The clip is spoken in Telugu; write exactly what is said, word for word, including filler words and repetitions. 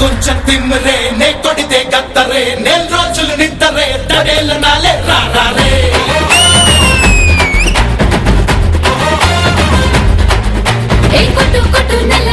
కొంచెం తిమ్మరే నే కొడితే గత్తరే నెల రోజులు నింటరే తడేళ్ళ నాలే రారే ఏ కొట్టు కొట్టు నెల